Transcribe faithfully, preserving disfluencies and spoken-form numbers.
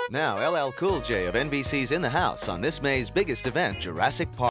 Now L L Cool J of N B C's In the House on this May's biggest event, Jurassic Park.